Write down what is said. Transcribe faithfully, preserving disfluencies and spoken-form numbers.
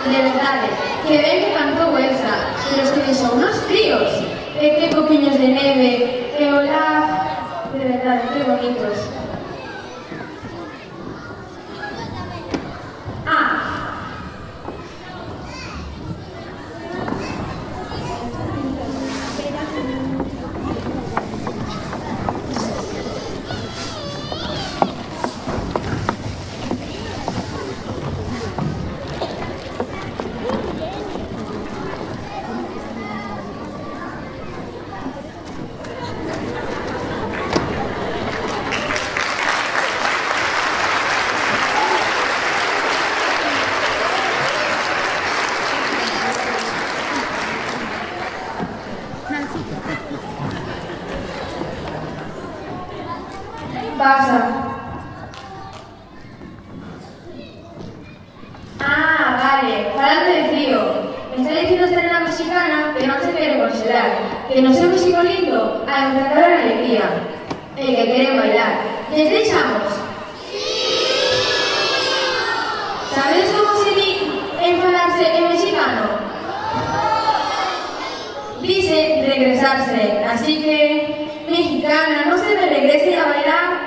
de verdad, que ven que cantó Elsa, pero es que son unos fríos. Eh, qué copiños de neve, que hola, de verdad, qué bonitos. Ah. Pasa. Ah, vale, falando de frío. Me está diciendo esta nena mexicana que no se quiere congelar, que no sea un México lindo, a enfrentar la alegría, el que quiere bailar. ¿Les echamos? ¿Sabes cómo se dice enfadarse en mexicano? Dice regresarse, así que, mexicana, no se me regrese a bailar.